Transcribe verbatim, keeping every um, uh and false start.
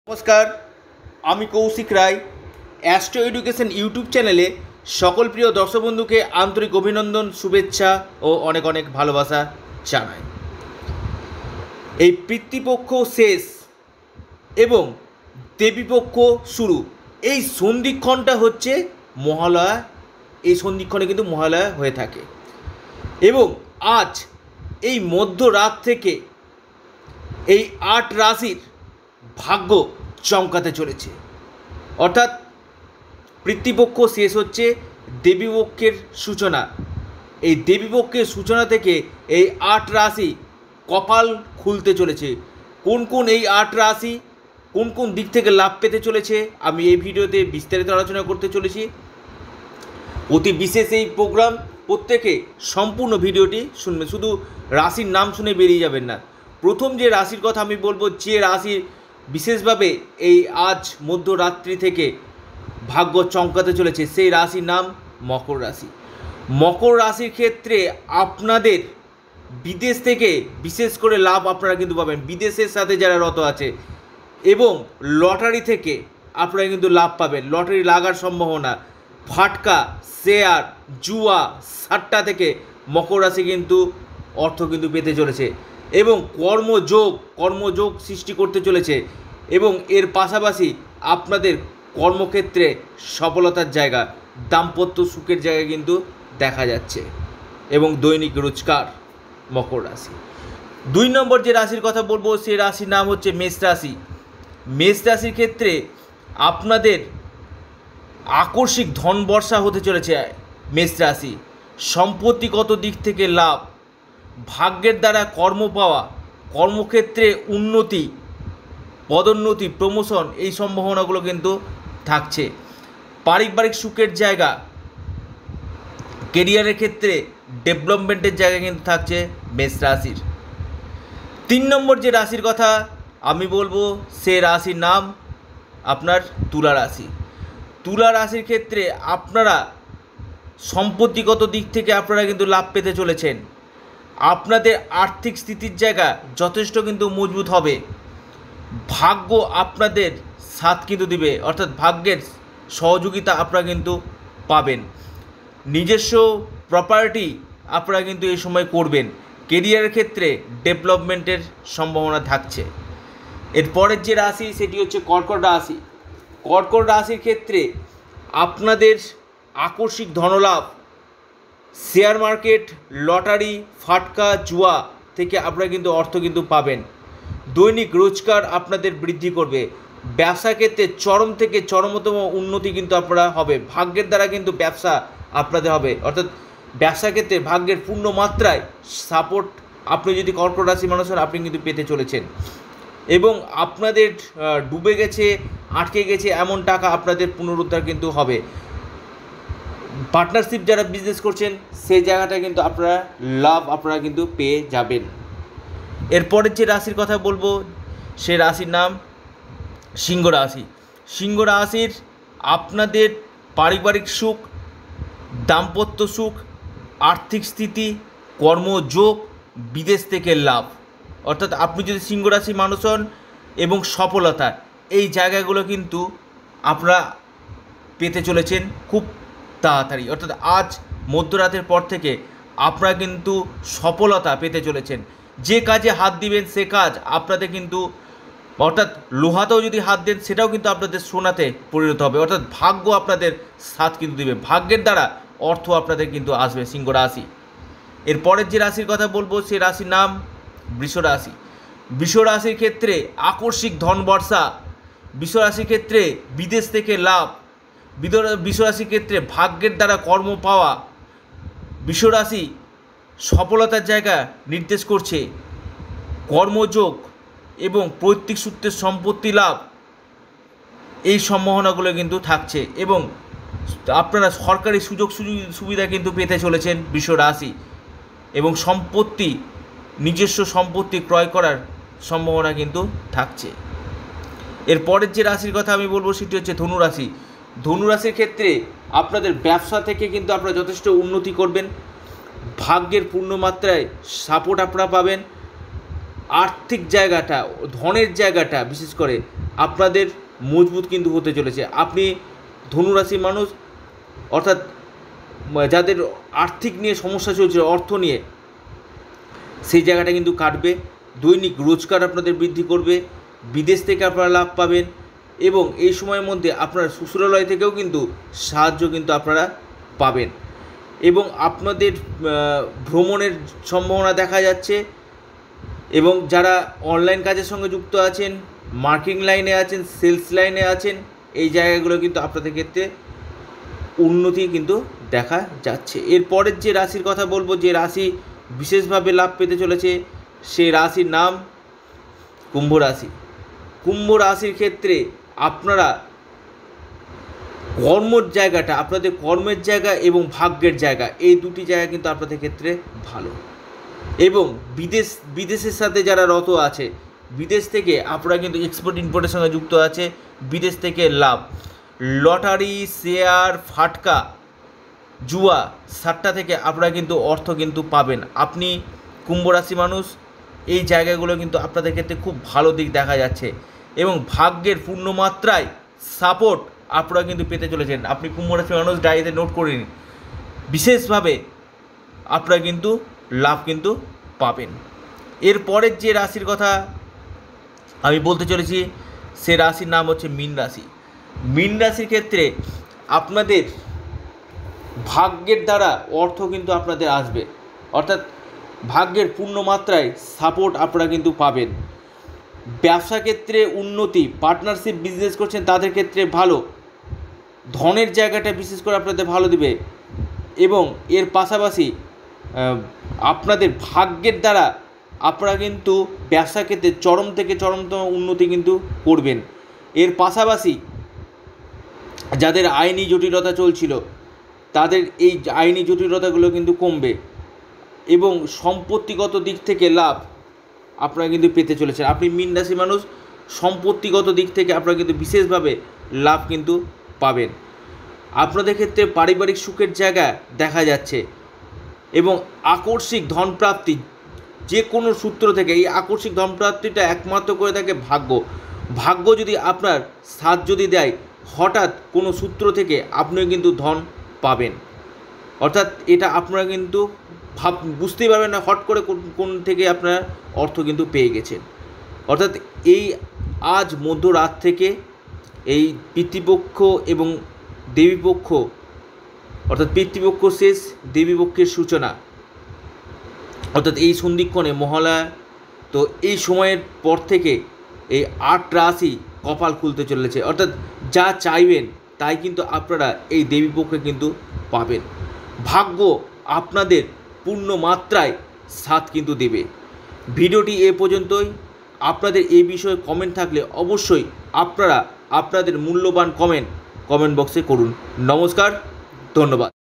নমস্কার, আমি Koushik Roy. Astro education YouTube চ্যানেলে সকল প্রিয় দর্শক বন্ধুকে আন্তরিক অভিনন্দন, শুভেচ্ছা ও অনেক অনেক ভালোবাসা জানাই। এই পিতৃপক্ষ শেষ এবং দেবীপক্ষ শুরু, এই সন্ধিক্ষণটা হচ্ছে মহালয়া। এই সন্ধিক্ষণে কিন্তু মহালয়া হয়ে থাকে এবং আজ এই মধ্যরাত থেকে এই আট রাশির ভাগ্য চমকাতে চলেছে। অর্থাৎ পিতৃপক্ষ শেষ হচ্ছে, দেবীপক্ষের সূচনা। এই দেবীপক্ষের সূচনা থেকে এই আট রাশি কপাল খুলতে চলেছে। কোন কোন এই আট রাশি কোন কোন দিক থেকে লাভ পেতে চলেছে আমি এই ভিডিওতে বিস্তারিত আলোচনা করতে চলেছি। অতি বিশেষ এই প্রোগ্রাম, প্রত্যেকে সম্পূর্ণ ভিডিওটি শুনবেন, শুধু রাশির নাম শুনে বেরিয়ে যাবেন না। প্রথম যে রাশির কথা আমি বলবো, যে রাশি বিশেষভাবে এই আজ মধ্যরাত্রি থেকে ভাগ্য চমকাতে চলেছে, সেই রাশির নাম মকর রাশি। মকর রাশির ক্ষেত্রে আপনাদের বিদেশ থেকে বিশেষ করে লাভ আপনারা কিন্তু পাবেন। বিদেশের সাথে যারা রত আছে এবং লটারি থেকে আপনারা কিন্তু লাভ পাবেন। লটারি লাগার সম্ভাবনা, ফাটকা, শেয়ার, জুয়া, সাট্টা থেকে মকর রাশি কিন্তু অর্থ কিন্তু পেতে চলেছে এবং কর্মযোগ কর্মযোগ সৃষ্টি করতে চলেছে এবং এর পাশাপাশি আপনাদের কর্মক্ষেত্রে সফলতার জায়গা, দাম্পত্য সুখের জায়গা কিন্তু দেখা যাচ্ছে এবং দৈনিক রোজগার মকর রাশি। দুই নম্বর যে রাশির কথা বলবো, সেই রাশির নাম হচ্ছে মেষ রাশি। মেষ রাশির ক্ষেত্রে আপনাদের আকস্মিক ধন বর্ষা হতে চলেছে। মেষ রাশি সম্পত্তিগত দিক থেকে লাভ, ভাগ্যের দ্বারা কর্ম পাওয়া, কর্মক্ষেত্রে উন্নতি, পদোন্নতি, প্রমোশন, এই সম্ভাবনাগুলো কিন্তু থাকছে। পারিবারিক সুখের জায়গা, কেরিয়ারের ক্ষেত্রে ডেভেলপমেন্টের জায়গা কিন্তু থাকছে মেষ রাশির। তিন নম্বর যে রাশির কথা আমি বলবো, সে রাশির নাম আপনার তুলা রাশি। তুলা রাশির ক্ষেত্রে আপনারা সম্পত্তিগত দিক থেকে আপনারা কিন্তু লাভ পেতে চলেছেন। আপনাদের আর্থিক স্থিতির জায়গা যথেষ্ট কিন্তু মজবুত হবে। ভাগ্য আপনাদের সাথ কিন্তু দিবে, অর্থাৎ ভাগ্যের সহযোগিতা আপনারা কিন্তু পাবেন। নিজস্ব প্রপার্টি আপনারা কিন্তু এই সময় করবেন। কেরিয়ারের ক্ষেত্রে ডেভেলপমেন্টের সম্ভাবনা থাকছে। এরপরের যে রাশি সেটি হচ্ছে কর্কট রাশি। কর্কট রাশির ক্ষেত্রে আপনাদের আকস্মিক ধনলাভ, শেয়ার মার্কেট, লটারি, ফাটকা, জুয়া থেকে আপনারা কিন্তু অর্থ কিন্তু পাবেন। দৈনিক রোজগার আপনাদের বৃদ্ধি করবে। ব্যবসা ক্ষেত্রে চরম থেকে চরমতম উন্নতি কিন্তু আপনারা হবে। ভাগ্যের দ্বারা কিন্তু ব্যবসা আপনাদের হবে, অর্থাৎ ব্যবসা ক্ষেত্রে ভাগ্যের পূর্ণ মাত্রায় সাপোর্ট আপনি যদি কর্কট রাশি মানুষ হন আপনি কিন্তু পেতে চলেছেন এবং আপনাদের ডুবে গেছে, আটকে গেছে এমন টাকা আপনাদের পুনরুদ্ধার কিন্তু হবে। পার্টনারশিপ যারা বিজনেস করছেন সেই জায়গাটা কিন্তু আপনারা লাভ আপনারা কিন্তু পেয়ে যাবেন। এরপরের যে রাশির কথা বলবো, সে রাশির নাম সিংহ রাশি। সিংহ রাশির আপনাদের পারিবারিক সুখ, দাম্পত্য সুখ, আর্থিক স্থিতি, কর্মযোগ, বিদেশ থেকে লাভ, অর্থাৎ আপনি যদি সিংহ রাশি মানুষ হন এবং সফলতা, এই জায়গাগুলো কিন্তু আপনারা পেতে চলেছেন খুব তাড়াতাড়ি। অর্থাৎ আজ মধ্যরাতের পর থেকে আপনারা কিন্তু সফলতা পেতে চলেছেন। যে কাজে হাত দিবেন সে কাজ আপনাদের কিন্তু, অর্থাৎ লোহাতেও যদি হাত দেন সেটাও কিন্তু আপনাদের সোনাতে পরিণত হবে। অর্থাৎ ভাগ্য আপনাদের সাথ কিন্তু দেবে, ভাগ্যের দ্বারা অর্থ আপনাদের কিন্তু আসবে সিংহ রাশি। এরপরের যে রাশির কথা বলবো, সে রাশির নাম বৃষ রাশি। বৃষ রাশির ক্ষেত্রে আকস্মিক ধন বর্ষা, বৃষ রাশির ক্ষেত্রে বিদেশ থেকে লাভ, বৃষ রাশির ক্ষেত্রে ভাগ্যের দ্বারা কর্ম পাওয়া, বৃষ রাশি সফলতার জায়গা নির্দেশ করছে। কর্মযোগ এবং পৈতৃক সূত্রের সম্পত্তি লাভ, এই সম্ভাবনাগুলো কিন্তু থাকছে এবং আপনারা সরকারি সুযোগ সুবিধা কিন্তু পেতে চলেছেন বৃষ রাশি এবং সম্পত্তি, নিজস্ব সম্পত্তি ক্রয় করার সম্ভাবনা কিন্তু থাকছে। এরপরের যে রাশির কথা আমি বলবো সেটি হচ্ছে ধনু রাশি। ধনু রাশির ক্ষেত্রে আপনাদের ব্যবসা থেকে কিন্তু আপনারা যথেষ্ট উন্নতি করবেন। ভাগ্যের পূর্ণমাত্রায় সাপোর্ট আপনারা পাবেন। আর্থিক জায়গাটা, ধনের জায়গাটা বিশেষ করে আপনাদের মজবুত কিন্তু হতে চলেছে। আপনি ধনুরাশির মানুষ, অর্থাৎ যাদের আর্থিক নিয়ে সমস্যা চলছে, অর্থ নিয়ে, সেই জায়গাটা কিন্তু কাটবে। দৈনিক রোজগার আপনাদের বৃদ্ধি করবে, বিদেশ থেকে আপনারা লাভ পাবেন এবং এই সময়ের মধ্যে আপনারা শ্বশুরালয় থেকেও কিন্তু সাহায্য কিন্তু আপনারা পাবেন এবং আপনাদের ভ্রমণের সম্ভাবনা দেখা যাচ্ছে। এবং যারা অনলাইন কাজের সঙ্গে যুক্ত আছেন, মার্কেটিং লাইনে আছেন, সেলস লাইনে আছেন, এই জায়গাগুলো কিন্তু আপনাদের ক্ষেত্রে উন্নতি কিন্তু দেখা যাচ্ছে। এরপরের যে রাশির কথা বলবো, যে রাশি বিশেষভাবে লাভ পেতে চলেছে, সেই রাশির নাম কুম্ভ রাশি। কুম্ভ রাশির ক্ষেত্রে আপনারা কর্মের জায়গাটা, আপনাদের কর্মের জায়গা এবং ভাগ্যের জায়গা, এই দুটি জায়গা কিন্তু আপনাদের ক্ষেত্রে ভালো। এবং বিদেশ বিদেশের সাথে যারা রত আছে, বিদেশ থেকে আপনারা কিন্তু এক্সপোর্ট ইম্পোর্টের সঙ্গে যুক্ত আছে, বিদেশ থেকে লাভ, লটারি, শেয়ার, ফাটকা, জুয়া, সাট্টা থেকে আপনারা কিন্তু অর্থ কিন্তু পাবেন। আপনি কুম্ভ রাশি মানুষ, এই জায়গাগুলো কিন্তু আপনাদের ক্ষেত্রে খুব ভালো দিক দেখা যাচ্ছে এবং ভাগ্যের পূর্ণমাত্রায় সাপোর্ট আপনারা কিন্তু পেতে চলেছেন। আপনি কুম্ভ রাশি মানুষ, ডায়েরিতে নোট করে নিন, বিশেষভাবে আপনারা কিন্তু লাভ কিন্তু পাবেন। এরপরের যে রাশির কথা আমি বলতে চলেছি, সে রাশির নাম হচ্ছে মীন রাশি। মীন রাশির ক্ষেত্রে আপনাদের ভাগ্যের দ্বারা অর্থ কিন্তু আপনাদের আসবে, অর্থাৎ ভাগ্যের পূর্ণ মাত্রায় সাপোর্ট আপনারা কিন্তু পাবেন। ব্যবসা ক্ষেত্রে উন্নতি, পার্টনারশিপ বিজনেস করছেন তাদের ক্ষেত্রে ভালো, ধনের জায়গাটা বিশেষ করে আপনাদের ভালো দিবে এবং এর পাশাপাশি আপনাদের ভাগ্যের দ্বারা আপনারা কিন্তু ব্যবসা ক্ষেত্রে চরম থেকে চরমতম উন্নতি কিন্তু করবেন। এর পাশাপাশি যাদের আইনি জটিলতা চলছিল, তাদের এই আইনি জটিলতাগুলো কিন্তু কমবে এবং সম্পত্তিগত দিক থেকে লাভ আপনারা কিন্তু পেতে চলেছেন। আপনি মীন রাশি মানুষ, সম্পত্তিগত দিক থেকে আপনারা কিন্তু বিশেষভাবে লাভ কিন্তু পাবেন। আপনাদের ক্ষেত্রে পারিবারিক সুখের জায়গা দেখা যাচ্ছে এবং আকস্মিক ধনপ্রাপ্তি, যে কোনো সূত্র থেকে এই আকস্মিক ধনপ্রাপ্তিটা একমাত্র করে থাকে ভাগ্য। ভাগ্য যদি আপনার সাথ যদি দেয়, হঠাৎ কোনো সূত্র থেকে আপনিও কিন্তু ধন পাবেন, অর্থাৎ এটা আপনারা কিন্তু ভাব বুঝতেই পারবেন না হট করে কোন থেকে আপনারা অর্থ কিন্তু পেয়ে গেছেন। অর্থাৎ এই আজ মধ্যরাত থেকে এই পিতৃপক্ষ এবং দেবীপক্ষ, অর্থাৎ পিতৃপক্ষ শেষ, দেবীপক্ষের সূচনা, অর্থাৎ এই সন্ধিক্ষণে মহালয়া, তো এই সময়ের পর থেকে এই আট রাশি কপাল খুলতে চলেছে, অর্থাৎ যা চাইবেন তাই কিন্তু আপনারা এই দেবীপক্ষে কিন্তু পাবেন। ভাগ্য আপনাদের পূর্ণ মাত্রায় সাথ কিন্তু দেবে। ভিডিওটি এ পর্যন্তই। আপনাদের এই বিষয়ে কমেন্ট থাকলে অবশ্যই আপনারা আপনাদের মূল্যবান কমেন্ট কমেন্ট বক্সে করুন। নমস্কার, ধন্যবাদ।